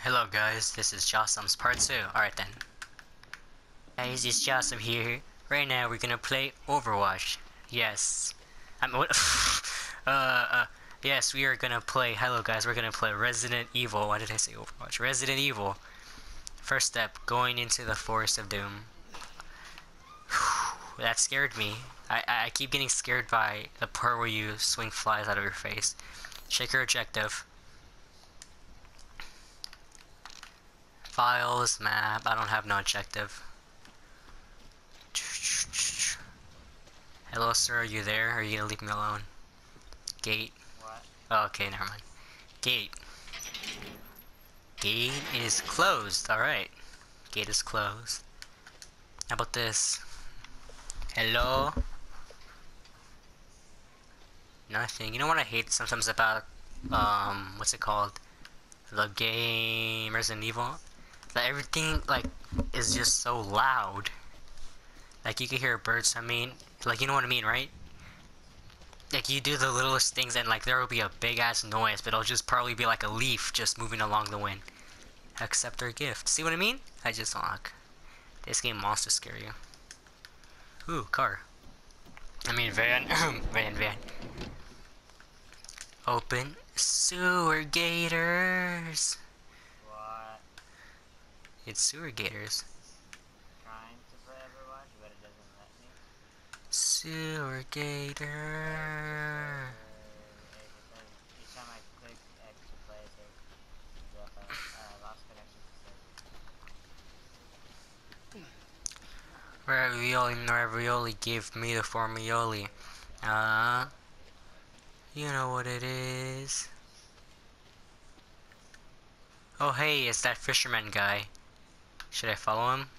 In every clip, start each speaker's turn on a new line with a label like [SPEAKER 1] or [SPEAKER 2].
[SPEAKER 1] Hello guys, this is Jossum's part 2. Alright then. Guys, it's Jossum here. Right now we're gonna play Overwatch. Yes. Yes, we are gonna play, hello guys, we're gonna play Resident Evil. Why did I say Overwatch? Resident Evil. First step, going into the Forest of Doom. That scared me. I keep getting scared by the part where you swing flies out of your face. Check your objective. Files, map, I don't have no objective. Hello sir, are you there? Or are you gonna leave me alone? Gate.
[SPEAKER 2] What?
[SPEAKER 1] Oh, okay, never mind. Gate. Gate is closed, alright. Gate is closed. How about this? Hello? Nothing. You know what I hate sometimes about, what's it called? The game Resident Evil? That everything, like, is just so loud. Like, you can hear birds, I mean, like, you know what I mean, right? Like, you do the littlest things and, like, there will be a big-ass noise, but it'll just probably be like a leaf just moving along the wind. Accept their gift. See what I mean? I just like this game wants to scare you. Ooh, car. I mean, van. van. Open sewer gators.
[SPEAKER 2] What?
[SPEAKER 1] It's sewer gators.
[SPEAKER 2] Trying to play Overwatch, but it doesn't let me.
[SPEAKER 1] Sewer gator.
[SPEAKER 2] It says each time I click X to play, it says lost connection to server.
[SPEAKER 1] Ravioli gave me the formioli. You know what it is. Oh hey, it's that fisherman guy. Should I follow him?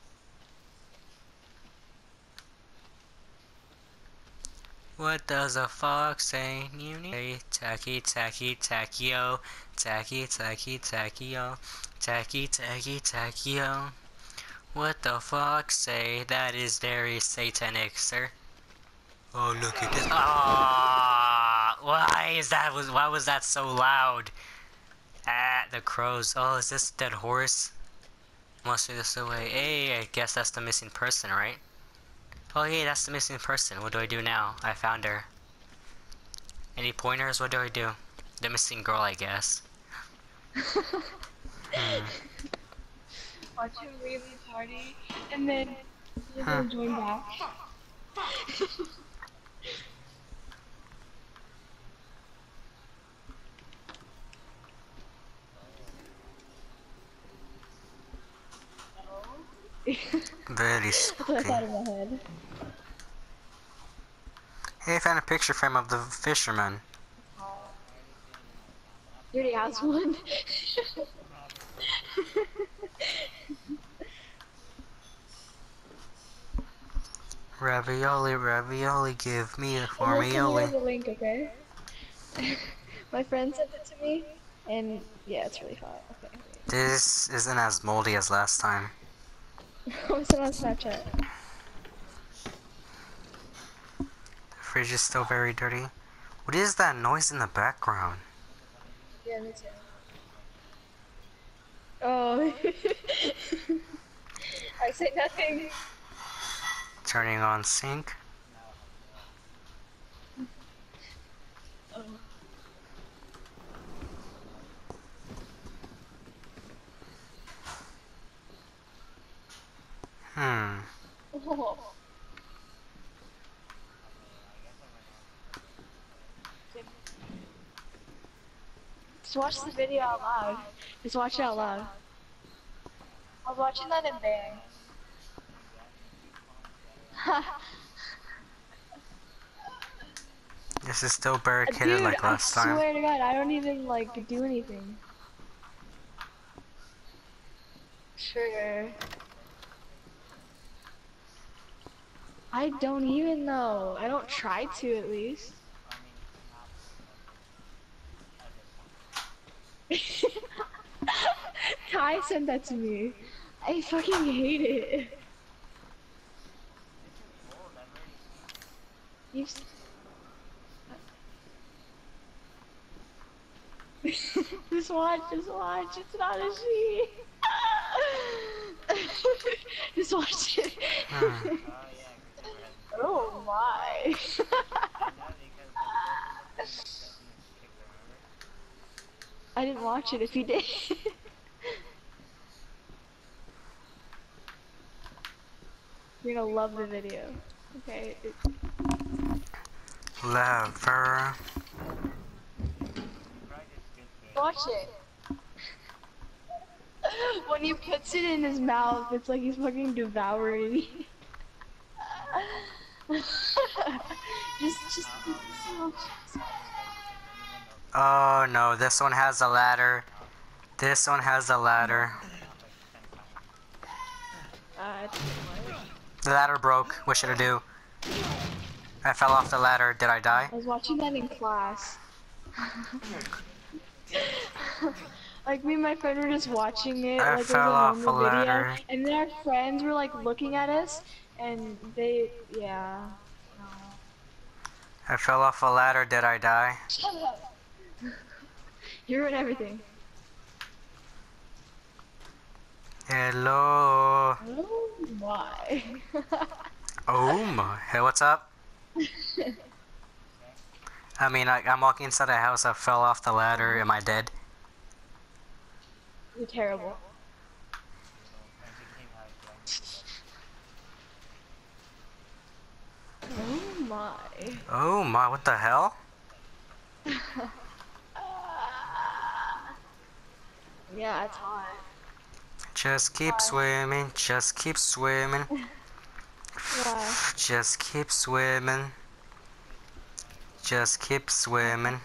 [SPEAKER 1] What does a fox say? Hey, tacky, tacky, tackio. Tacky, tacky, tackio. Tacky, tacky, tackio. What the fox say? That is very satanic, sir. Oh, look at this. Ah! Why was that so loud? Ah, the crows. Oh, is this dead horse? Must be this away. Hey, I guess that's the missing person, right? Oh, hey, that's the missing person. What do I do now? I found her. Any pointers? What do I do? The missing girl, I guess.
[SPEAKER 3] Watch him leave the party, and then you're gonna join back.
[SPEAKER 1] Very
[SPEAKER 3] That's what I
[SPEAKER 1] spooky.
[SPEAKER 3] thought in my head.
[SPEAKER 1] Hey, I found a picture frame of the fisherman.
[SPEAKER 3] You already has one.
[SPEAKER 1] Ravioli, ravioli, give me a
[SPEAKER 3] I'm gonna send you
[SPEAKER 1] formioli.
[SPEAKER 3] guys a link, okay? My friend sent it to me, and yeah, it's really hot. Okay,
[SPEAKER 1] This isn't as moldy as last time.
[SPEAKER 3] wait. I'm sending on Snapchat.
[SPEAKER 1] The fridge is still very dirty. What is that noise in the background?
[SPEAKER 3] Yeah, me too. Oh. I say nothing.
[SPEAKER 1] Turning on sink.
[SPEAKER 3] Oh. Oh. Just watch the video out loud. Just watch it out loud. I was watching that in Bang.
[SPEAKER 1] This is still barricaded
[SPEAKER 3] Dude,
[SPEAKER 1] like
[SPEAKER 3] I
[SPEAKER 1] last time.
[SPEAKER 3] swear to God, I don't even like do anything. Sure. I don't even know. I don't try to at least. Kai sent that to me. I fucking hate it. You've Just watch, it's not a she. Just watch it.
[SPEAKER 1] Hmm.
[SPEAKER 2] Oh yeah, Christopher has a kid.
[SPEAKER 3] Oh my.
[SPEAKER 2] I know because when you opened the thing, you opened this picture, remember?
[SPEAKER 3] I didn't watch it if you did. You're gonna love the video. Okay.
[SPEAKER 1] Lover.
[SPEAKER 2] Probably just good game.
[SPEAKER 3] Watch it. When he puts it in his mouth, it's like he's fucking devouring. just.
[SPEAKER 1] Oh no, this one has a ladder. This one has a ladder. The ladder broke. What should I do? I fell off the ladder. Did I die?
[SPEAKER 3] I was watching that in class. Like me and my friend were just watching it,
[SPEAKER 1] I
[SPEAKER 3] like it was a
[SPEAKER 1] fell off
[SPEAKER 3] normal
[SPEAKER 1] a
[SPEAKER 3] video,
[SPEAKER 1] ladder.
[SPEAKER 3] and then our friends were like looking at us, and they, yeah. No.
[SPEAKER 1] I fell off a ladder. Did I die?
[SPEAKER 3] Shut up. You ruined everything.
[SPEAKER 1] Hello.
[SPEAKER 3] Oh my.
[SPEAKER 1] Oh my. Hey, what's up? I mean, I'm walking inside a house. I fell off the ladder. Am I dead?
[SPEAKER 3] You're terrible. Oh my.
[SPEAKER 1] Oh my. What the hell?
[SPEAKER 3] Yeah, it's hot.
[SPEAKER 1] Just keep swimming. Just keep swimming.
[SPEAKER 3] Why?
[SPEAKER 1] Just keep swimming. Just keep swimming.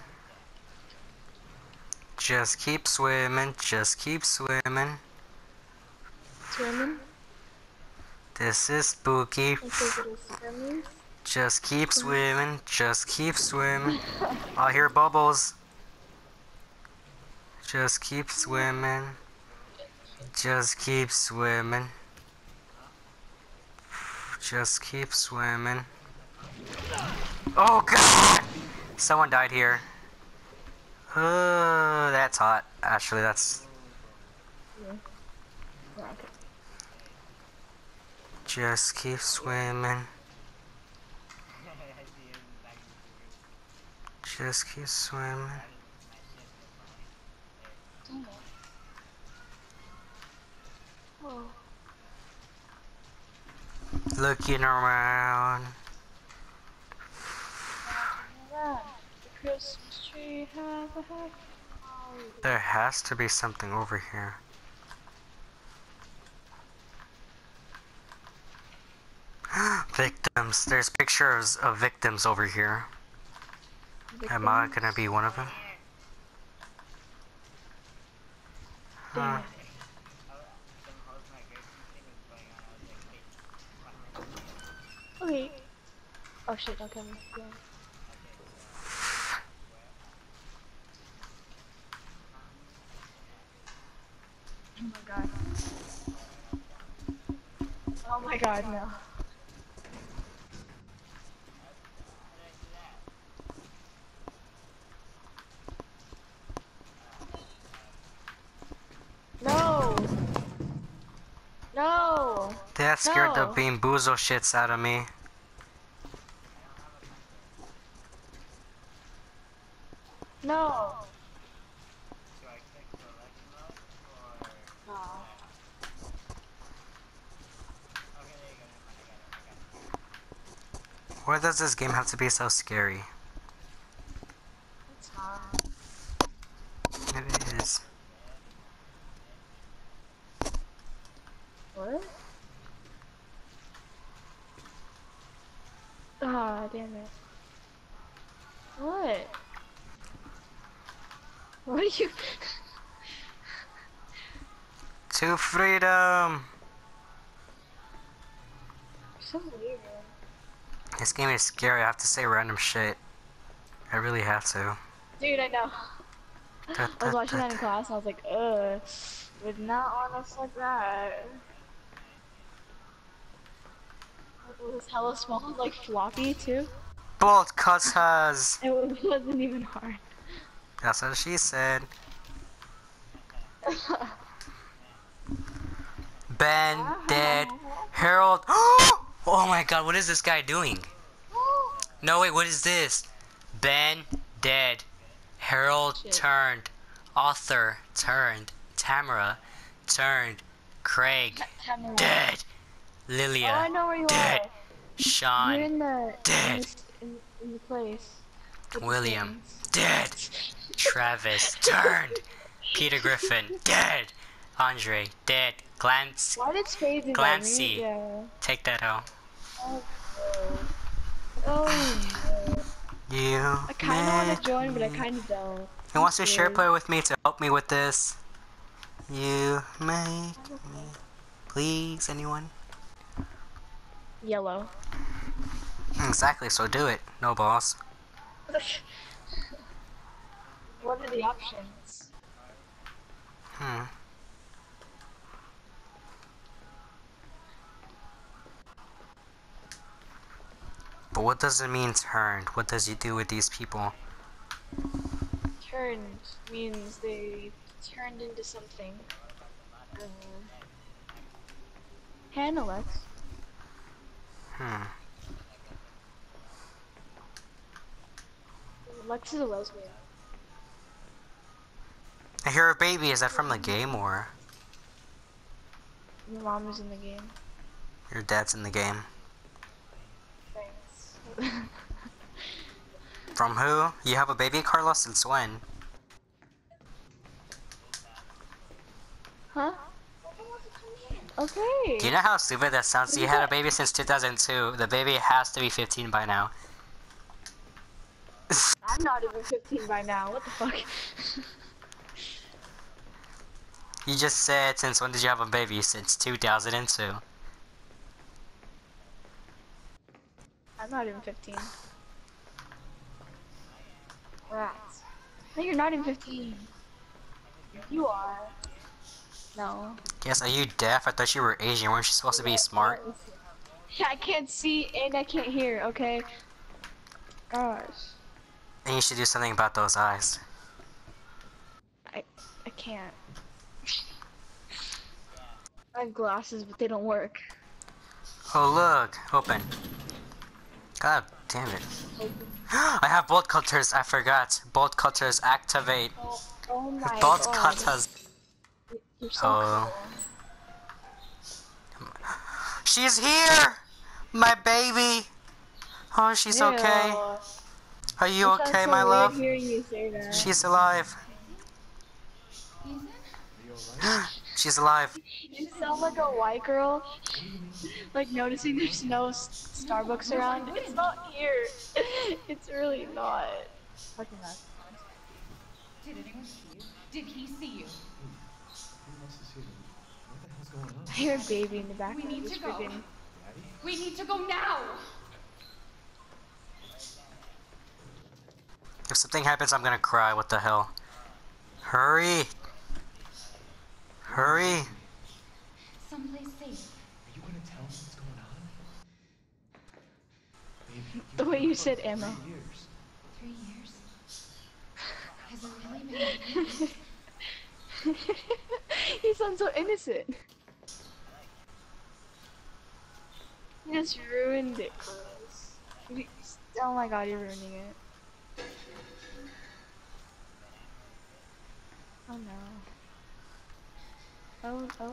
[SPEAKER 1] Just keep swimming. Just keep swimming.
[SPEAKER 3] Swimming?
[SPEAKER 1] This is spooky.
[SPEAKER 3] Let's take it as swimming.
[SPEAKER 1] Just keep swimming. Just keep swimming. I hear bubbles. Just keep swimming. Just keep swimming. Just keep swimming. Oh god! Someone died here. Oh, that's hot. Actually, that's...
[SPEAKER 3] Yeah, okay.
[SPEAKER 1] Just keep swimming. Just keep swimming.
[SPEAKER 3] Oh.
[SPEAKER 1] Looking around.
[SPEAKER 3] The Christmas tree has a hat.
[SPEAKER 1] There has to be something over here. Victims. There's pictures of victims over here. Am I gonna be one of them?
[SPEAKER 3] Damn it. Okay. Oh shit, don't kill me. Yeah. Oh my god. Oh my god, no. No! No!
[SPEAKER 1] That scared the
[SPEAKER 3] No.
[SPEAKER 1] bean boozle shits out of me.
[SPEAKER 3] No! No.
[SPEAKER 1] Why does this game have to be so scary?
[SPEAKER 3] It's not.
[SPEAKER 1] It is.
[SPEAKER 3] What? Ah, damn it. What? What are you?
[SPEAKER 1] To freedom!
[SPEAKER 3] So weird.
[SPEAKER 1] This game is scary. I have to say random shit. I really have to.
[SPEAKER 3] Dude, I know. I was watching that in class and I was like, would not want us like that. It was hella small, like floppy too.
[SPEAKER 1] Bolt cuts has.
[SPEAKER 3] It wasn't even hard.
[SPEAKER 1] That's what she said. Ben, dead. Harold. Oh my god, what is this guy doing? No, wait, what is this? Ben, dead. Harold,
[SPEAKER 3] Shit.
[SPEAKER 1] turned. Arthur, turned. Tamara, turned. Craig,
[SPEAKER 3] Tamara.
[SPEAKER 1] dead.
[SPEAKER 3] Oh,
[SPEAKER 1] Lilia,
[SPEAKER 3] I know where you
[SPEAKER 1] dead.
[SPEAKER 3] are.
[SPEAKER 1] Sean,
[SPEAKER 3] You're in the
[SPEAKER 1] dead.
[SPEAKER 3] in the place. with the
[SPEAKER 1] William,
[SPEAKER 3] things.
[SPEAKER 1] dead. Travis, turned. Peter Griffin, dead. Andre, dead. Glance,
[SPEAKER 3] Why did Spades invite
[SPEAKER 1] Glancy.
[SPEAKER 3] me? Yeah.
[SPEAKER 1] take that out.
[SPEAKER 3] Oh no. Oh no.
[SPEAKER 1] You
[SPEAKER 3] I kind of want
[SPEAKER 1] make
[SPEAKER 3] to join, but I
[SPEAKER 1] me-
[SPEAKER 3] kind of don't.
[SPEAKER 1] Who wants to share
[SPEAKER 3] Weird.
[SPEAKER 1] play with me to help me with this? You make me. Please, anyone?
[SPEAKER 3] Yellow.
[SPEAKER 1] Exactly, so do it. No boss.
[SPEAKER 3] What are the options?
[SPEAKER 1] But what does it mean turned? What does he do with these people?
[SPEAKER 3] Turned means they turned into something. Hannah, Lex. Lex is a lesbian.
[SPEAKER 1] I hear a baby. Is that from the game or
[SPEAKER 3] Your mom is in the game.
[SPEAKER 1] your dad's in the game?
[SPEAKER 3] Thanks.
[SPEAKER 1] From who? You have a baby, Carlos? Since when?
[SPEAKER 3] Huh? Okay.
[SPEAKER 1] Do you know how stupid that sounds? You had a baby since 2002. The baby has to be 15 by now.
[SPEAKER 3] I'm not even 15 by now. What the fuck?
[SPEAKER 1] You just said, since when did you have a baby? Since 2002.
[SPEAKER 3] I'm not even 15. Rats. No, you're not even 15. You are. No.
[SPEAKER 1] Yes, are you deaf? I thought you were Asian. Weren't you supposed to be smart?
[SPEAKER 3] I can't see and I can't hear, okay? Gosh.
[SPEAKER 1] And you should do something about those eyes.
[SPEAKER 3] I can't. I have glasses, but they don't work.
[SPEAKER 1] Oh, look. Open. God damn it. I have bolt cutters. I forgot. Bolt cutters activate.
[SPEAKER 3] Oh my
[SPEAKER 1] Bolt
[SPEAKER 3] god.
[SPEAKER 1] cutters.
[SPEAKER 3] You're so
[SPEAKER 1] Oh.
[SPEAKER 3] cool.
[SPEAKER 1] She's here! My baby! Oh, she's okay.
[SPEAKER 3] Ew.
[SPEAKER 1] Are you
[SPEAKER 3] It sounds
[SPEAKER 1] okay,
[SPEAKER 3] so
[SPEAKER 1] my
[SPEAKER 3] weird
[SPEAKER 1] love?
[SPEAKER 3] hearing you say that.
[SPEAKER 1] She's alive. She's alive.
[SPEAKER 3] You sound like a white girl, like noticing there's no Starbucks around. It's not here. It's really not. Fucking nuts.
[SPEAKER 4] Did anyone see you? Did he see you?
[SPEAKER 5] Who wants to see them? What the hell's going on?
[SPEAKER 3] I hear a baby in the background.
[SPEAKER 4] We need to
[SPEAKER 3] It's
[SPEAKER 4] go.
[SPEAKER 3] freaking-
[SPEAKER 4] We need to go now!
[SPEAKER 1] If something happens, I'm gonna cry. What the hell? Hurry! Hurry!
[SPEAKER 4] Someplace safe.
[SPEAKER 5] Are you gonna tell me what's going on? Baby,
[SPEAKER 3] The way you said
[SPEAKER 5] for
[SPEAKER 3] Emma.
[SPEAKER 5] 3 years.
[SPEAKER 4] 3 years. Has it really been?
[SPEAKER 3] He sounds so innocent. You just ruined it, Carlos. Oh my god, you're ruining it. Oh no. Oh.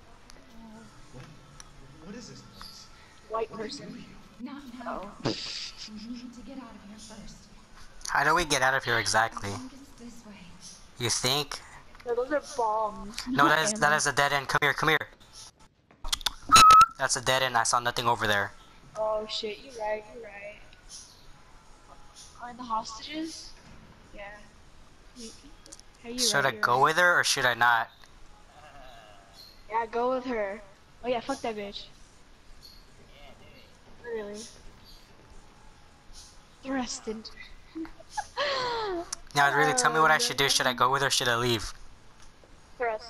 [SPEAKER 5] What is this place?
[SPEAKER 3] White person.
[SPEAKER 4] Not now.
[SPEAKER 3] Oh.
[SPEAKER 4] We need to get out of here first.
[SPEAKER 1] How do we get out of here exactly?
[SPEAKER 4] I think it's this way.
[SPEAKER 1] You think?
[SPEAKER 3] No, those are bombs.
[SPEAKER 1] No,
[SPEAKER 3] not
[SPEAKER 1] that
[SPEAKER 3] ammo.
[SPEAKER 1] is a dead end. Come here, come here. That's a dead end. I saw nothing over there.
[SPEAKER 3] Oh shit, you're right. Are the hostages? Yeah. Are you
[SPEAKER 1] Should I
[SPEAKER 3] right,
[SPEAKER 1] go with her or should I not?
[SPEAKER 3] Yeah, go with her. Oh yeah, fuck that bitch. Literally. Arrested.
[SPEAKER 1] Now, really, tell me what I should do. Should I go with her or should I leave?
[SPEAKER 3] Arrest.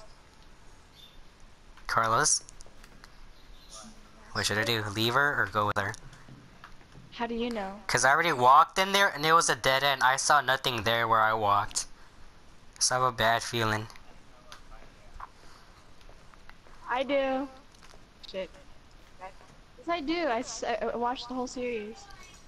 [SPEAKER 1] Carlos? What should I do? Leave her or go with her?
[SPEAKER 3] How do you know?
[SPEAKER 1] Because I already walked in there and it was a dead end. I saw nothing there where I walked. So I have a bad feeling.
[SPEAKER 3] I do. Shit. Yes, I do. I watched the whole series.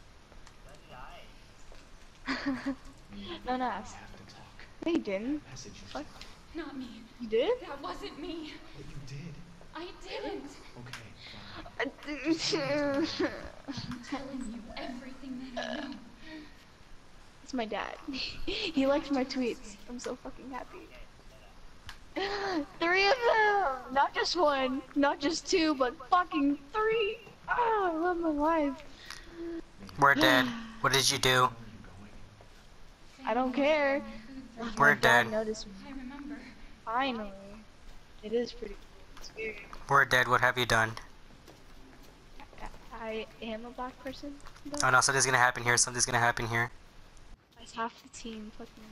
[SPEAKER 3] No, no.
[SPEAKER 5] We have to talk.
[SPEAKER 3] No, you didn't.
[SPEAKER 5] That message you
[SPEAKER 3] Fuck.
[SPEAKER 5] sent.
[SPEAKER 4] Not me.
[SPEAKER 3] You did?
[SPEAKER 4] That wasn't me.
[SPEAKER 5] But you did.
[SPEAKER 4] I didn't.
[SPEAKER 5] Okay, fine.
[SPEAKER 4] I'm telling you everything that I know.
[SPEAKER 3] It's my dad. He likes my tweets. I'm so fucking happy. 3 of them! Not just 1, not just 2, but fucking 3! Oh, I love my life.
[SPEAKER 1] We're dead. What did you do?
[SPEAKER 5] Where are you going?
[SPEAKER 3] I don't care.
[SPEAKER 1] We're
[SPEAKER 3] My dad
[SPEAKER 1] dead.
[SPEAKER 3] noticed me.
[SPEAKER 4] I remember.
[SPEAKER 3] Finally. It is pretty scary.
[SPEAKER 1] We're dead. What have you done?
[SPEAKER 3] I am a black person, though.
[SPEAKER 1] Oh no, something's gonna happen here. Something's gonna happen here.
[SPEAKER 3] That's half the team. Fuck me.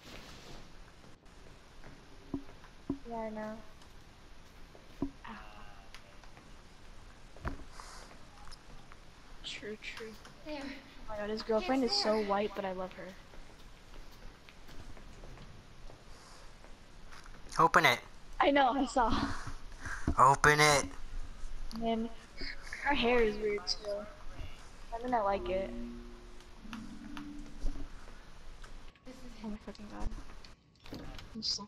[SPEAKER 3] Yeah, I know. Ow. True, true.
[SPEAKER 4] There.
[SPEAKER 3] Oh my god, his girlfriend is so white, but I love her.
[SPEAKER 1] Open it.
[SPEAKER 3] I know, I saw.
[SPEAKER 1] Open it.
[SPEAKER 3] Man, her hair is weird too. I mean, I like it.
[SPEAKER 4] This is
[SPEAKER 3] Oh my fucking god. I'm so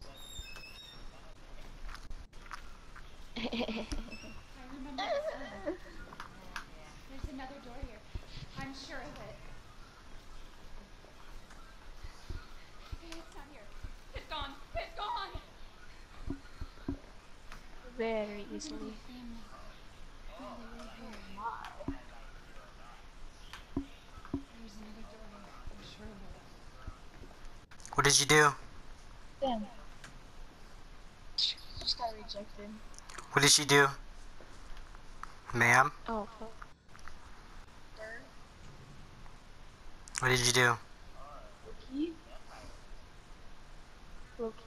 [SPEAKER 4] I remember this one. There's another door here. I'm sure of it. It's not here. It's gone. It's gone.
[SPEAKER 3] very easily.
[SPEAKER 4] Family. Oh, they were here. There's another door here. I'm sure of it.
[SPEAKER 1] What did you do?
[SPEAKER 3] Damn. Just got rejected.
[SPEAKER 1] What did she do? Ma'am?
[SPEAKER 3] Oh fuck.
[SPEAKER 1] What did you do?
[SPEAKER 3] Loki? Loki?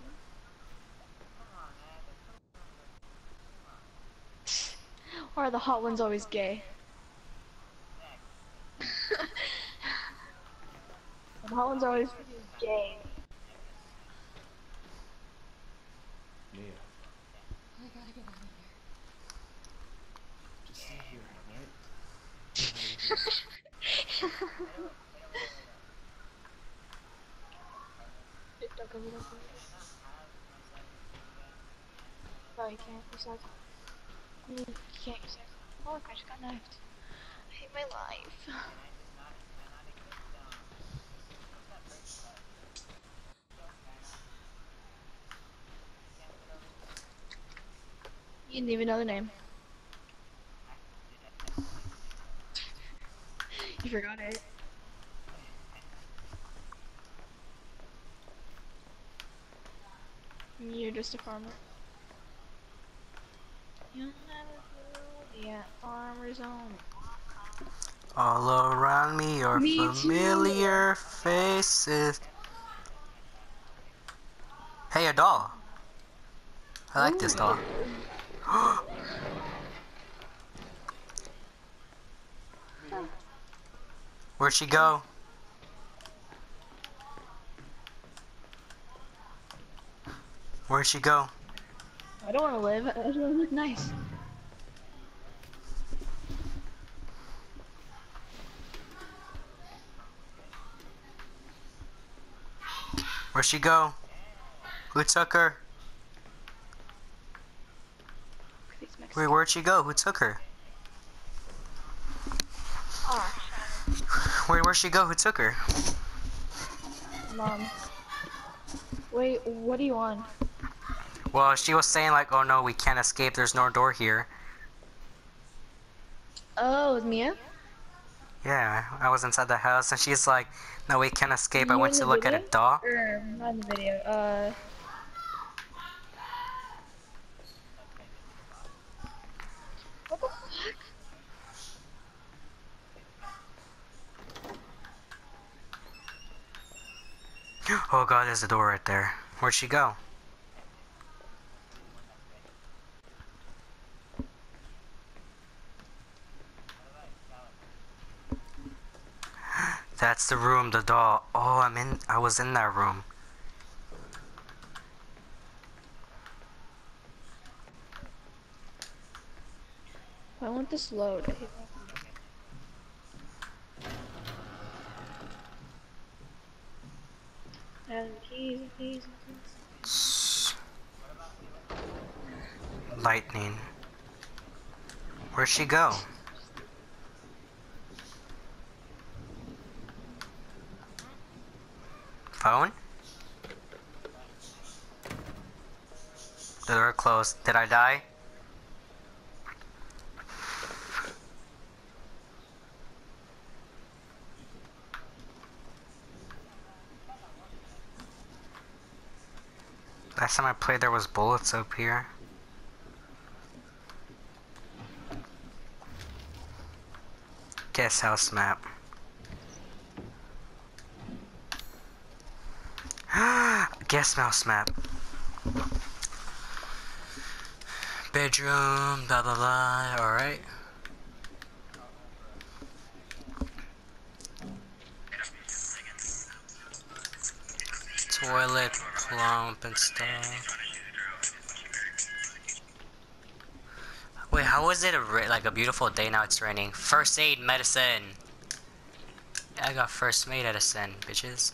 [SPEAKER 3] Or are the hot ones always gay? The hot ones are always gay.
[SPEAKER 5] Mia,
[SPEAKER 4] I gotta get out of here.
[SPEAKER 5] just stay here, alright?
[SPEAKER 3] No, you can't. You suck. You can't. You suck. Oh, look, I just got knifed. I hate my life. You didn't even know the name. You forgot it. You're just a farmer. You'll never be at Farmer Zone.
[SPEAKER 1] All around me are
[SPEAKER 3] Me too.
[SPEAKER 1] familiar faces. Hey, a doll. I like this doll. Where'd she go? Where'd she go?
[SPEAKER 3] I don't want to live. I just want to look nice.
[SPEAKER 1] Where'd she go? Who took her? Wait, where'd she go? Who took her?
[SPEAKER 3] Ah,
[SPEAKER 1] Wait, where'd she go? Who took her?
[SPEAKER 3] Mom. Wait, what do you want?
[SPEAKER 1] Well, she was saying like, oh no, we can't escape. There's no door here.
[SPEAKER 3] Oh, with Mia?
[SPEAKER 1] Yeah, I was inside the house and she's like, no, we can't escape. I
[SPEAKER 3] You
[SPEAKER 1] went
[SPEAKER 3] in
[SPEAKER 1] to
[SPEAKER 3] the
[SPEAKER 1] look at a
[SPEAKER 3] video?
[SPEAKER 1] doll.
[SPEAKER 3] Or not in the video. What the fuck?
[SPEAKER 1] Oh god, there's a door right there. Where'd she go? That's the room, the doll. Oh, I was in that room.
[SPEAKER 3] I want this load. I hate that. And keys, keys, keys.
[SPEAKER 1] Lightning. Where'd she go? Phone? The door closed. Did I die? Last time I played there was bullets up here. Guest house map. Guest mouse map. Bedroom, blah blah blah, alright. Toilet, plump and stuff. Wait, how is it like a beautiful day now it's raining? First aid medicine. I got first aid medicine, bitches.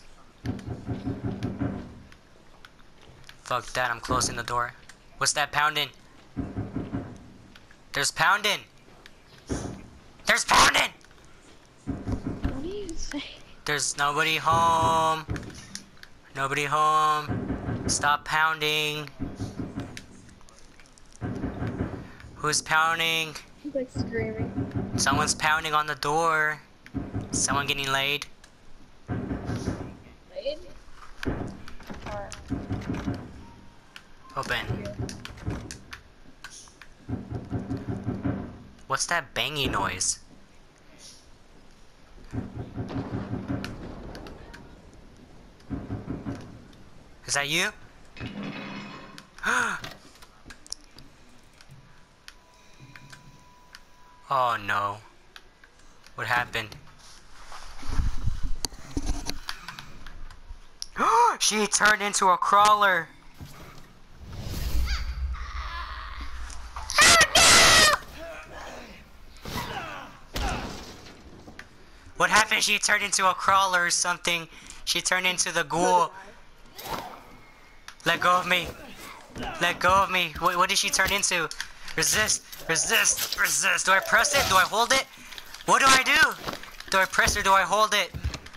[SPEAKER 1] Fuck that, I'm closing the door. What's that pounding? There's pounding! There's pounding!
[SPEAKER 3] What do you say?
[SPEAKER 1] There's nobody home. Nobody home. Stop pounding. Who's pounding?
[SPEAKER 3] He's like screaming.
[SPEAKER 1] Someone's pounding on the door. Someone getting laid?
[SPEAKER 3] Laid? Or
[SPEAKER 1] Open. What's that banging noise? Is that you? Oh no. What happened? She turned into a crawler. What happened? She turned into a crawler or something. She turned into the ghoul. Let go of me. Let go of me. What did she turn into? Resist. Resist. Resist. Do I press it? Do I hold it? What do I do? Do I press or do I hold it?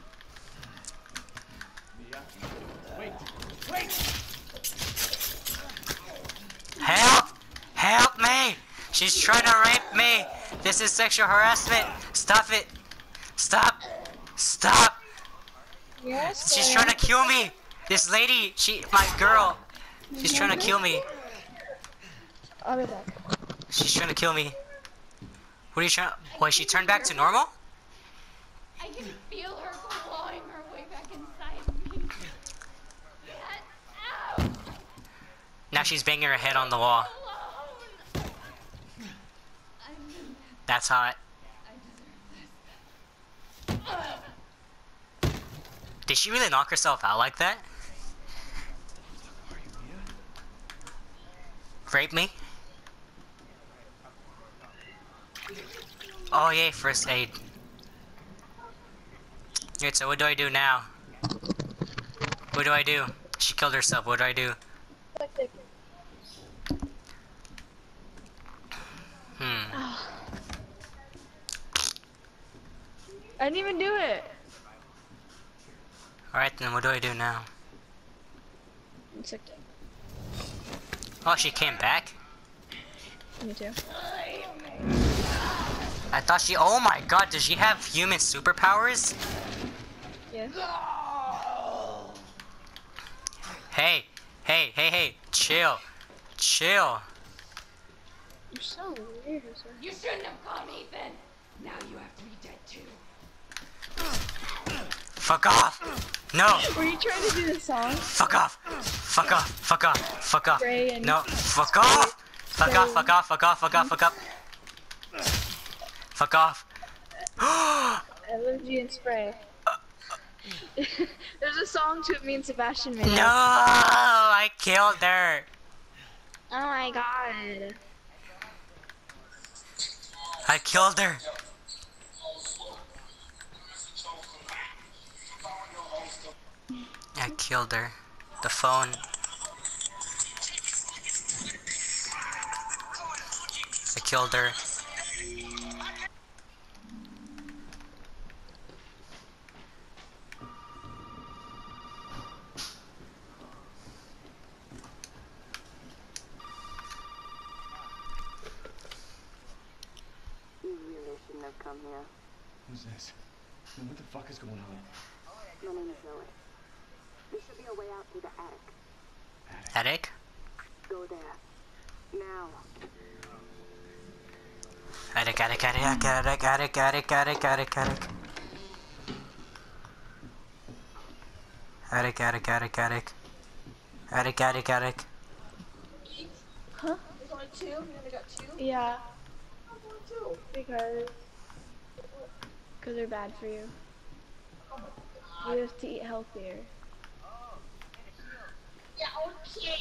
[SPEAKER 1] Help! Help me! She's trying to rape me! This is sexual harassment! Stop it! Stop! Stop!
[SPEAKER 3] yes.
[SPEAKER 1] She's trying to kill me! This lady, my girl, she's trying to kill me.
[SPEAKER 3] I'll be back.
[SPEAKER 1] She's trying to kill me. What are you trying? Wait, she turned back to normal?
[SPEAKER 4] I can feel her clawing her way back inside me. Get out!
[SPEAKER 1] Now she's banging her head on the wall.
[SPEAKER 4] Alone!
[SPEAKER 1] That's hot.
[SPEAKER 4] I deserve this.
[SPEAKER 1] Did she really knock herself out like that? Rape me? Oh yay, first aid. Alright, so what do I do now? What do I do? She killed herself, what do I do?
[SPEAKER 3] I didn't even do it.
[SPEAKER 1] Alright then, what do I do now?
[SPEAKER 3] It's okay.
[SPEAKER 1] Oh, she came back?
[SPEAKER 3] Me too.
[SPEAKER 1] I thought she- oh my god, does she have human superpowers?
[SPEAKER 3] Yes.
[SPEAKER 1] Hey, hey, hey, hey, chill. Chill.
[SPEAKER 3] You're so weird.
[SPEAKER 4] You shouldn't have come, Ethan. Now you have to be dead too.
[SPEAKER 1] Fuck off! No!
[SPEAKER 3] Were you trying to do the song?
[SPEAKER 1] Fuck off! Fuck off! Fuck off! Fuck off!
[SPEAKER 3] Spray and-
[SPEAKER 1] No! Fuck off! Fuck off! Fuck off! Fuck off! Fuck off! Fuck off! Fuck off!
[SPEAKER 3] LMG and spray. There's a song to it me and Sebastian made.
[SPEAKER 1] No! I killed her!
[SPEAKER 3] Oh my god.
[SPEAKER 1] I killed her. I killed her. The phone. I killed her.
[SPEAKER 6] You really shouldn't have come here.
[SPEAKER 5] Who's this? And what the fuck is going on?
[SPEAKER 6] My name is Zoe. There should be a way out through the attic.
[SPEAKER 1] Attic?
[SPEAKER 6] Go there. Now.
[SPEAKER 1] Attic, attic, attic, attic, attic, attic, attic, attic, attic. Attic, attic, attic, attic. Attic, attic, attic.
[SPEAKER 3] Huh?
[SPEAKER 7] There's only two? You only got two?
[SPEAKER 3] Yeah,
[SPEAKER 7] How's only two?
[SPEAKER 3] because they're bad for you. You have to eat healthier.
[SPEAKER 7] Yeah, okay.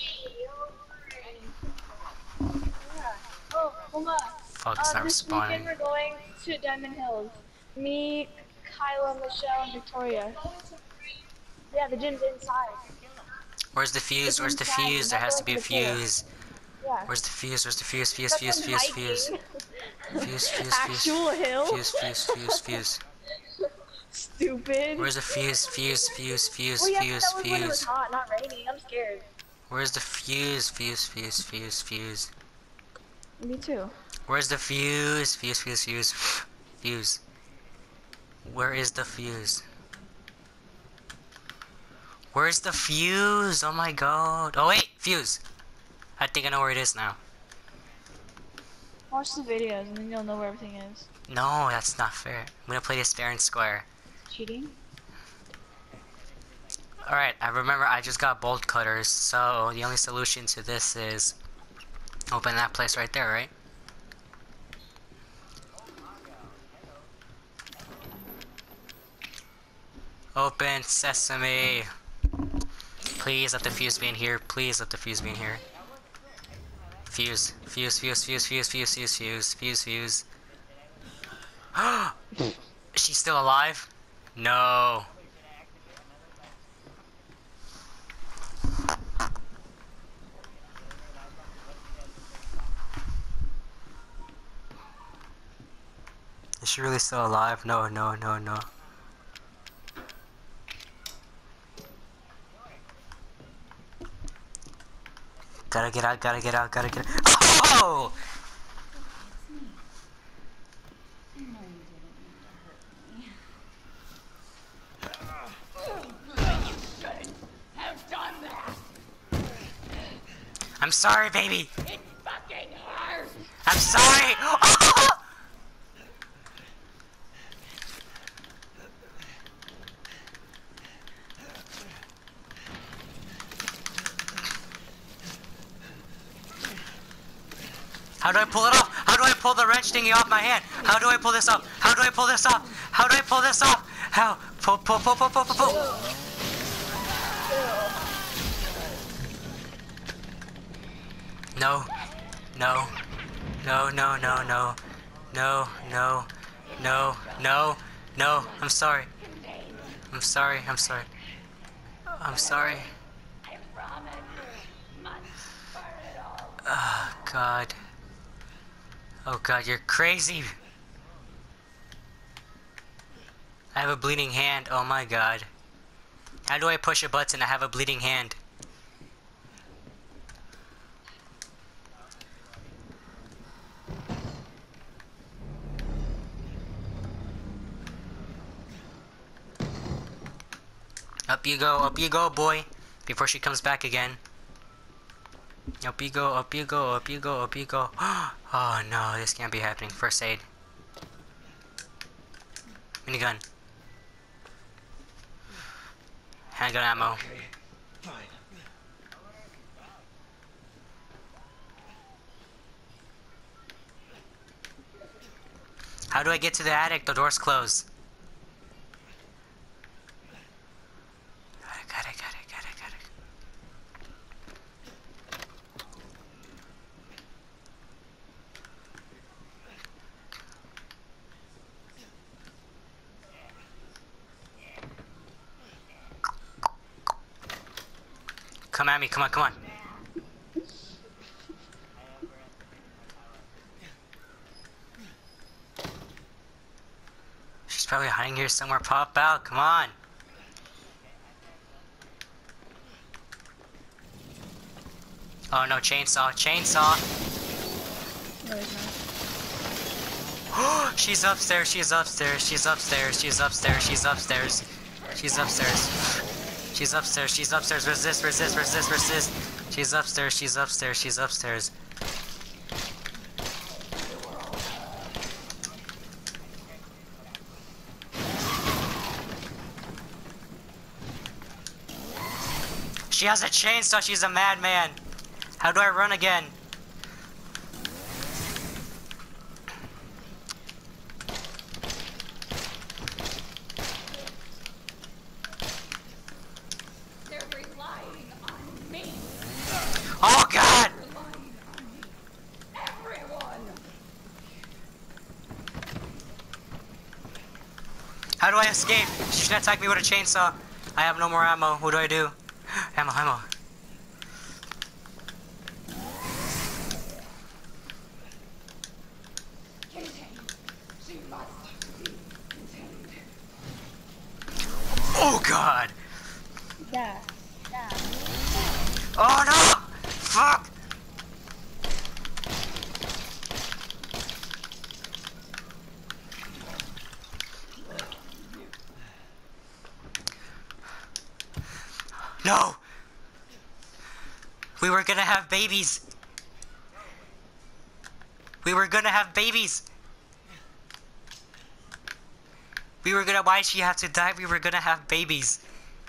[SPEAKER 3] Oh, hold on.
[SPEAKER 1] Fuck, it's not
[SPEAKER 3] This weekend
[SPEAKER 1] respawning.
[SPEAKER 3] we're going to Diamond Hills. Me, Kyla, Michelle, and Victoria. Yeah, the gym's inside.
[SPEAKER 1] Where's the fuse?
[SPEAKER 3] It's
[SPEAKER 1] Where's the
[SPEAKER 3] inside,
[SPEAKER 1] fuse? There has to be a
[SPEAKER 3] it's not going to the
[SPEAKER 1] fuse.
[SPEAKER 3] Yeah.
[SPEAKER 1] Where's the fuse? Where's the fuse? Fuse,
[SPEAKER 3] That's
[SPEAKER 1] fuse,
[SPEAKER 3] when
[SPEAKER 1] fuse, fuse.
[SPEAKER 3] hiking.
[SPEAKER 1] Fuse, fuse, fuse.
[SPEAKER 3] Actual hill.
[SPEAKER 1] Fuse, fuse, fuse, fuse.
[SPEAKER 3] Stupid.
[SPEAKER 1] Where's the fuse? Fuse, fuse, fuse,
[SPEAKER 3] Well, yeah,
[SPEAKER 1] fuse,
[SPEAKER 3] that was when it was
[SPEAKER 1] fuse.
[SPEAKER 3] hot, not raining. I'm scared.
[SPEAKER 1] Where's the fuse? Fuse, fuse, fuse, fuse.
[SPEAKER 3] Me too.
[SPEAKER 1] Where's the fuse? Fuse, fuse, fuse. Fuse. Where is the fuse? Where's the fuse? Oh my god. Oh wait, fuse. I think I know where it is now.
[SPEAKER 3] Watch the videos and then you'll know where everything is.
[SPEAKER 1] No, that's not fair. I'm gonna play this fair and square.
[SPEAKER 3] Cheating?
[SPEAKER 1] Alright, I remember I just got bolt cutters, so the only solution to this is open that place right there, right? Open sesame. Please let the fuse be in here. Please let the fuse be in here. Fuse. Fuse, fuse, fuse, fuse, fuse, fuse, fuse, fuse, fuse. She's still alive? No. Is she really still alive? No, no, no, no. Gotta get out, gotta get out, gotta get out. Oh!
[SPEAKER 4] I know you didn't mean to hurt me.
[SPEAKER 1] I'm sorry, baby.
[SPEAKER 7] It fucking hurts.
[SPEAKER 1] I'm sorry. How do I pull it off? How do I pull the wrench thingy off my hand? How do I pull this off? How do I pull this off? How do I pull this off? How? Pull, pull, pull, pull, pull, pull, pull. No. No. No, no, no, no. No, no. No, no. No. I'm sorry. I'm sorry. I'm sorry. I'm sorry. Oh, God. Oh, God, you're crazy. I have a bleeding hand. Oh, my God. How do I push a button? I have a bleeding hand. Up you go, boy. Before she comes back again. Up you go, up you go, up you go, up you go. Oh no, this can't be happening. First aid. Minigun. Handgun ammo.
[SPEAKER 5] Okay, fine.
[SPEAKER 1] How do I get to the attic? The door's closed. Got it, got it, got it, got it. come at me. Come on, come on. She's probably hiding here somewhere. Pop out. Come on. Oh no, chainsaw. Chainsaw.
[SPEAKER 3] No, he's not.
[SPEAKER 1] She's upstairs. She's upstairs. She's upstairs. She's upstairs. She's upstairs. She's upstairs. She's upstairs. She's upstairs. Resist. Resist. Resist. Resist. She's upstairs. She's upstairs. She's upstairs. She has a chainsaw. She's a madman. How do I run again?
[SPEAKER 4] They're relying on me.
[SPEAKER 1] Oh God!
[SPEAKER 4] Relying on me. Everyone.
[SPEAKER 1] How do I escape? She's gonna attack me with a chainsaw. I have no more ammo. What do I do? Ammo, ammo.
[SPEAKER 4] Contained. She must be contained.
[SPEAKER 1] Oh God!
[SPEAKER 3] Yeah.
[SPEAKER 1] Oh no! Fuck! No! We were gonna have babies! We were gonna have babies! We were gonna. Why'd she have to die? We were gonna have babies.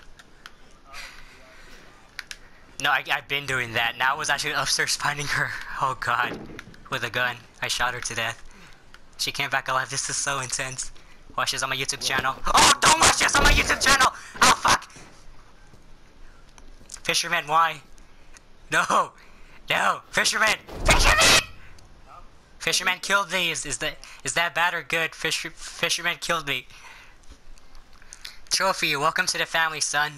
[SPEAKER 1] No, I've been doing that. Now I was actually upstairs finding her. Oh God. With a gun. I shot her to death. She came back alive. This is so intense. Watch this on my YouTube channel. Oh, don't watch this on my YouTube channel! Oh, fuck! Fisherman, why? No! No! Fisherman! Fisherman! Fisherman killed me. Is that bad or good? Fisherman killed me. Trophy, welcome to the family, son.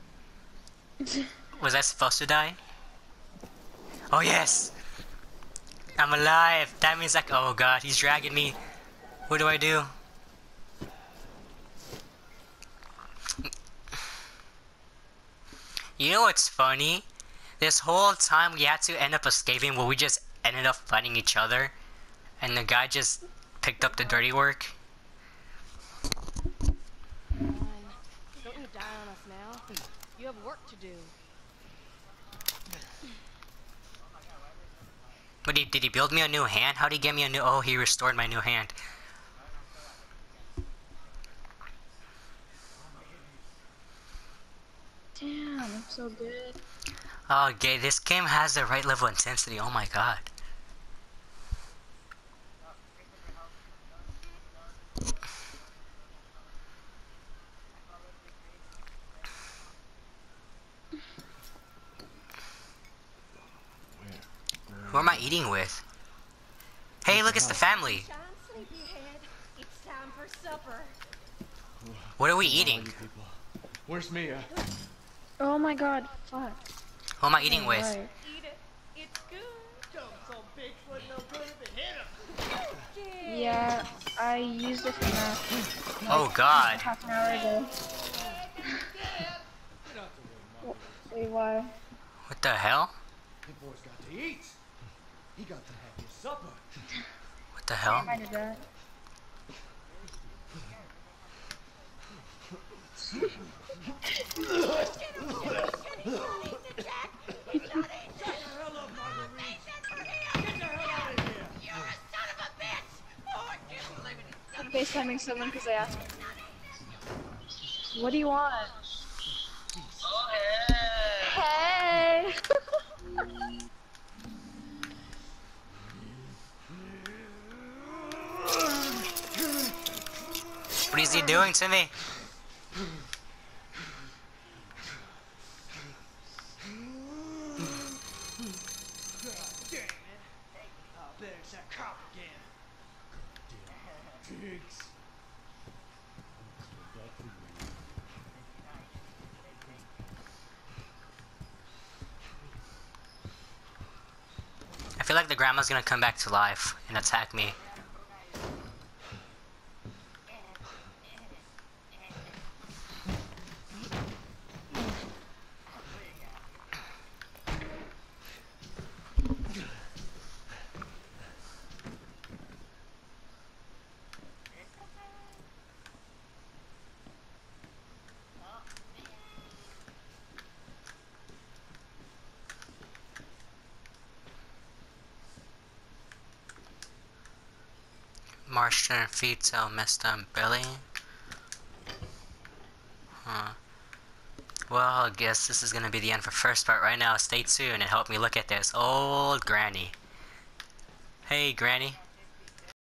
[SPEAKER 1] Was I supposed to die? Oh yes! I'm alive! That means like, oh God, he's dragging me. What do I do? You know what's funny? This whole time we had to end up escaping, where we just ended up fighting each other. And the guy just picked up the dirty work.
[SPEAKER 8] Don't you die on us now. You have work to do.
[SPEAKER 1] But did he build me a new hand? How did he get me a new... Oh, he restored my new hand.
[SPEAKER 3] Damn, I'm so good.
[SPEAKER 1] Oh, okay, this game has the right level of intensity. Oh my God. Who am I eating with? Hey, look, it's the family.
[SPEAKER 4] John, sleepyhead. It's time for supper.
[SPEAKER 1] What are we eating?
[SPEAKER 5] Where's Mia?
[SPEAKER 3] Oh my God, fuck.
[SPEAKER 1] Who am I eating with?
[SPEAKER 3] Right.
[SPEAKER 4] Eat it. It's good.
[SPEAKER 3] Yeah, I used it from that
[SPEAKER 1] Oh God.
[SPEAKER 3] half an hour ago. Wait, why?
[SPEAKER 1] What the hell?
[SPEAKER 5] The boy's got to eat. He got to have his supper.
[SPEAKER 1] What the hell?
[SPEAKER 3] I did that. I'm FaceTiming someone because I asked. What do you want? Hey!
[SPEAKER 1] What is he doing to me?
[SPEAKER 5] There's that cop again. Goddamn pigs.
[SPEAKER 1] feel like the grandma's gonna come back to life and attack me. Martian fetal messed up Billy. Huh. Well, I guess this is gonna be the end for first part right now. Stay tuned and help me look at this old granny. Hey, granny.